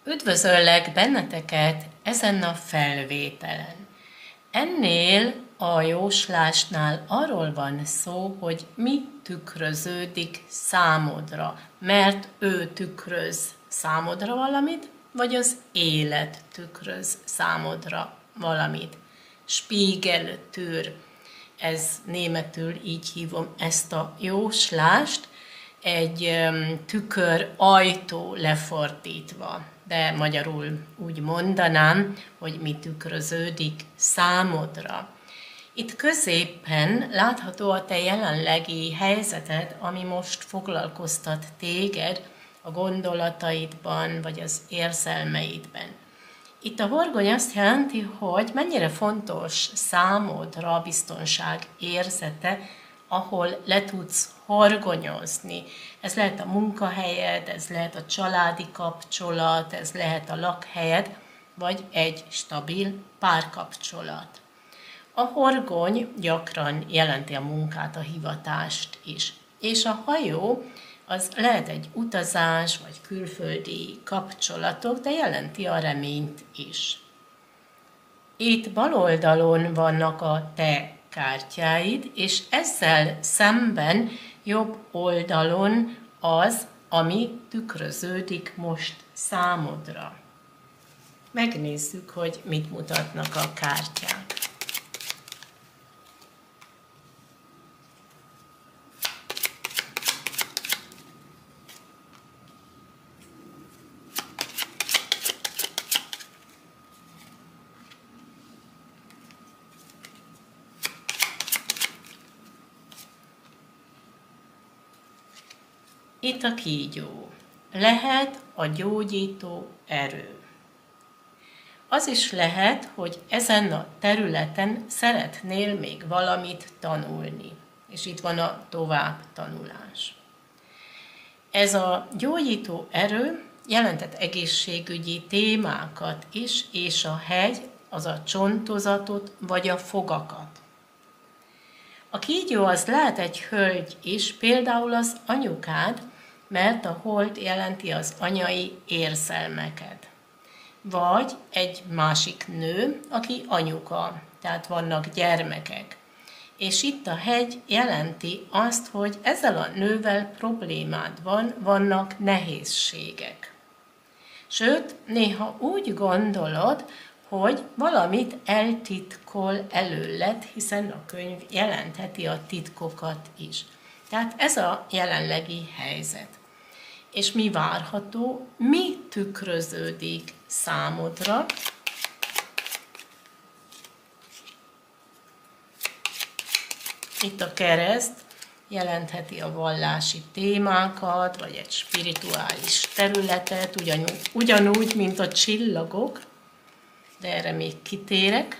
Üdvözöllek benneteket ezen a felvételen. Ennél a jóslásnál arról van szó, hogy mi tükröződik számodra, mert ő tükröz számodra valamit, vagy az élet tükröz számodra valamit. Spiegeltür, ez németül így hívom ezt a jóslást, egy tükör ajtó lefordítva, de magyarul úgy mondanám, hogy mi tükröződik számodra. Itt középen látható a te jelenlegi helyzeted, ami most foglalkoztat téged a gondolataidban vagy az érzelmeidben. Itt a horgony azt jelenti, hogy mennyire fontos számodra a biztonság érzete, ahol le tudsz horgonyozni. Ez lehet a munkahelyed, ez lehet a családi kapcsolat, ez lehet a lakhelyed, vagy egy stabil párkapcsolat. A horgony gyakran jelenti a munkát, a hivatást is. És a hajó az lehet egy utazás, vagy külföldi kapcsolatok, de jelenti a reményt is. Itt bal oldalon vannak a te kártyáid, és ezzel szemben jobb oldalon az, ami tükröződik most számodra. Megnézzük, hogy mit mutatnak a kártyák. Itt a kígyó. Lehet a gyógyító erő. Az is lehet, hogy ezen a területen szeretnél még valamit tanulni. És itt van a továbbtanulás. Ez a gyógyító erő jelentett egészségügyi témákat is, és a hegy az a csontozatot vagy a fogakat. A kígyó az lehet egy hölgy is, például az anyukád, mert a hold jelenti az anyai érzelmeket. Vagy egy másik nő, aki anyuka, tehát vannak gyermekek. És itt a hegy jelenti azt, hogy ezzel a nővel problémád van, vannak nehézségek. Sőt, néha úgy gondolod, hogy valamit eltitkol előled, hiszen a könyv jelentheti a titkokat is. Tehát ez a jelenlegi helyzet. És mi várható, mi tükröződik számodra? Itt a kereszt jelentheti a vallási témákat, vagy egy spirituális területet, ugyanúgy, mint a csillagok, de erre még kitérek.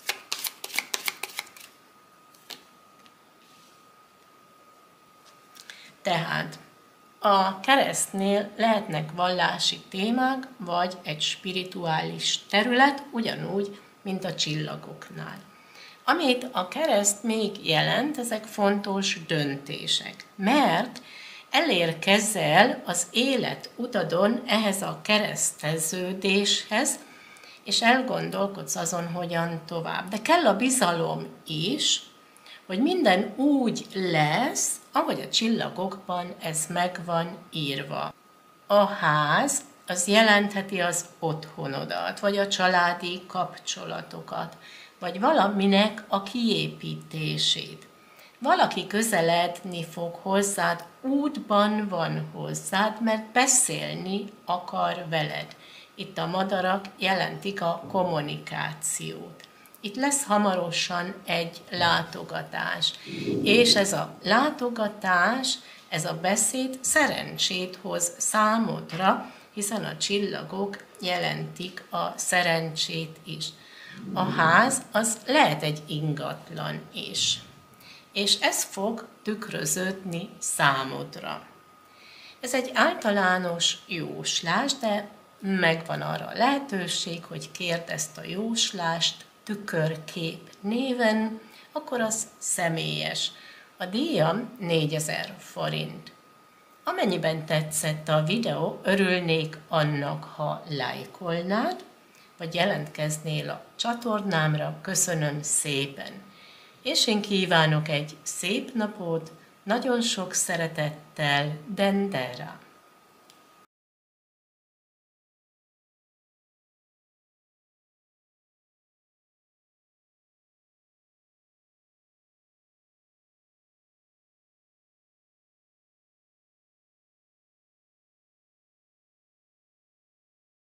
Tehát a keresztnél lehetnek vallási témák, vagy egy spirituális terület, ugyanúgy, mint a csillagoknál. Amit a kereszt még jelent, ezek fontos döntések, mert elérkezel az élet utadon ehhez a kereszteződéshez, és elgondolkodsz azon, hogyan tovább. De kell a bizalom is, hogy minden úgy lesz, ahogy a csillagokban ez meg van írva. A ház az jelentheti az otthonodat, vagy a családi kapcsolatokat, vagy valaminek a kiépítését. Valaki közeledni fog hozzád, útban van hozzád, mert beszélni akar veled. Itt a madarak jelentik a kommunikációt. Itt lesz hamarosan egy látogatás, és ez a látogatás, ez a beszéd szerencsét hoz számodra, hiszen a csillagok jelentik a szerencsét is. A ház az lehet egy ingatlan is, és ez fog tükröződni számodra. Ez egy általános jóslás, de megvan arra a lehetőség, hogy kérd ezt a jóslást tükörkép néven, akkor az személyes. A díjam 4000 forint. Amennyiben tetszett a videó, örülnék annak, ha lájkolnád, vagy jelentkeznél a csatornámra. Köszönöm szépen! És én kívánok egy szép napot, nagyon sok szeretettel, Dendera!